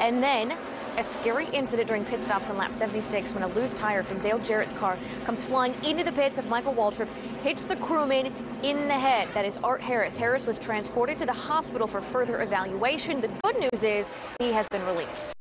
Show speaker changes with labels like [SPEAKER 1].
[SPEAKER 1] And then a scary incident during pit stops on lap 76 when a loose tire from Dale Jarrett's car comes flying into the pits of Michael Waltrip, hits the crewman in the head. That is Art Harris. Harris was transported to the hospital for further evaluation. The good news is he has been released.